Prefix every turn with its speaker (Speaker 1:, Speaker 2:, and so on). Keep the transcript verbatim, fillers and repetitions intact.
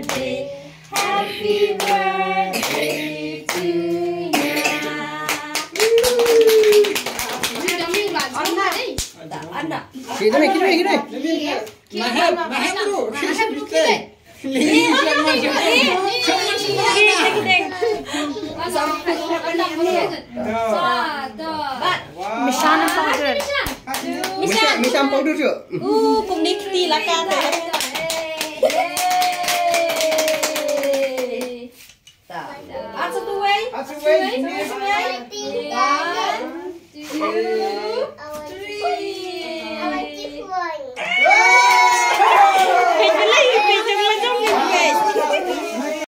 Speaker 1: birthday, happy birthday to you. Anh ạ.
Speaker 2: Kiri ni, kiri ni, kiri.
Speaker 3: Mahal, mahal dulu.
Speaker 1: Mahal dulu kiri.
Speaker 3: Lihat sama sama. Sama semua.
Speaker 4: Mishana powder.
Speaker 2: Mishan, mishan powder je.
Speaker 1: Uh, pemnikti lah kan. Satu way.
Speaker 3: Satu way.
Speaker 1: One, two,